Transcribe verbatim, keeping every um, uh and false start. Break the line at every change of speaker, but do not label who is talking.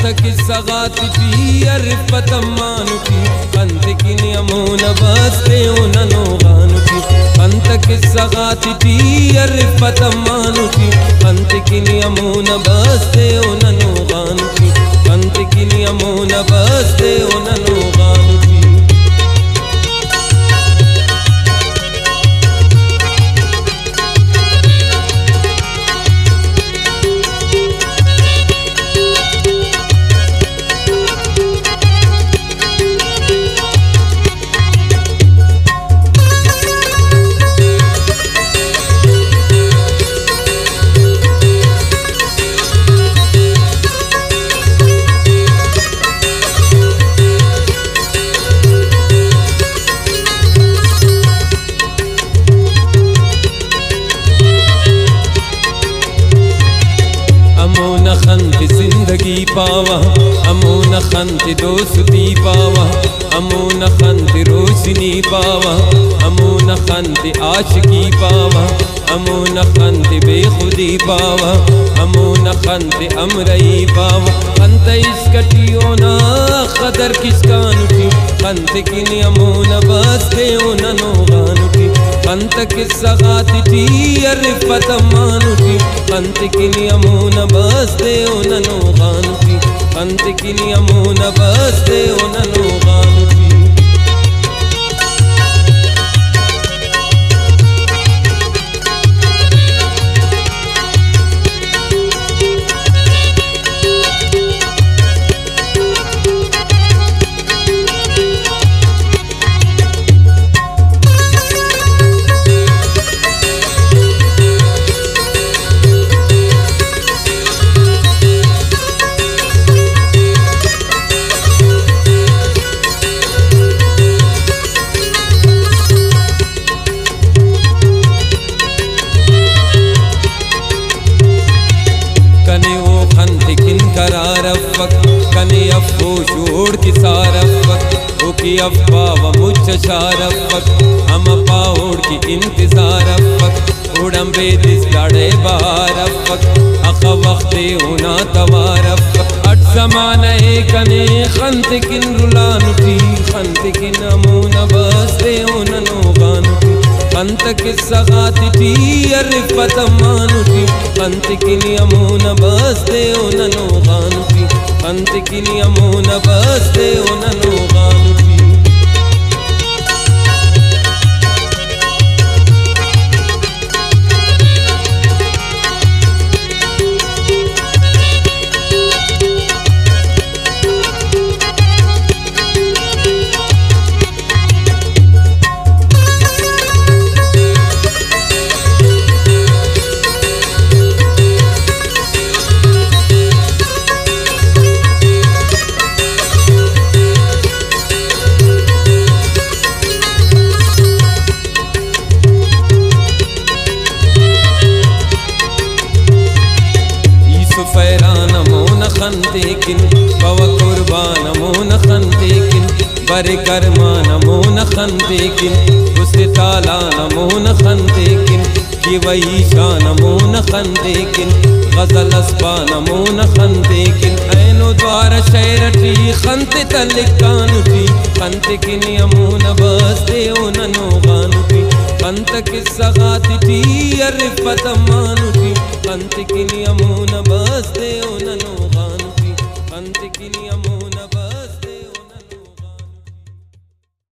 किस्सा गाती अरिफत अम्मानुटी कंत की नियमोन बस्ते उननो गानुटी कंत किस्सा गाती अरिफत अम्मानुटी कंत की नियमोन बस्ते उननो गानुटी कंत की नियमोन बस्ते उननो गानुटी खंत जिंदगी पावा अमोन खंत दोस्ती पावा अमोन खंत रोशनी पावा अमोन खंत आशिकी पावा अमोन खंत बेखुदी पावा अमोन खंत अमरई पावा खंत इसकटियो ना खदर किसकानुटी खंत की नियमोन बस्ते उननो गानुटी कंत किस्सा गाती अरिफत अम्मानुटी कंत की नियमोन बस्ते उननो गानुटी कंत की नियमोन बस्ते उननो गानुटी कने अफ़ो छोड़ की सारफ़त ओकी अफ़ा व मुझ शारफ़त हम पाओड़ की इंतज़ारफ़त उड़म बेदिस लड़े बारफ़त अख वक्ते उना तवारफ़त अट ज़माने कने खंत किन रुलानुटी खंत किन अमून बस्ते उननो गानुटी कंत किस्सा गाती अरिफत अम्मानुटी कंत की नियमोन बस्ते उननो गानुटी कंत की नियमोन बस्ते उननो गानुटी फैरान मोन खंतेकिन बव कुर्बान मोन खंतेकिन बरे करमान मोन खंतेकिन उससे तालान मोन खंतेकिन कि वही शान मोन खंतेकिन गजल अस्बान मोन खंतेकिन ऐनो द्वार शैरटी खंत तलिकानुटी खंत की नियमोन बस्ते उननो गानुटी कंत किस्सा गाती अरिफत अम्मानुटी कंत की नियमोन बस्ते उननो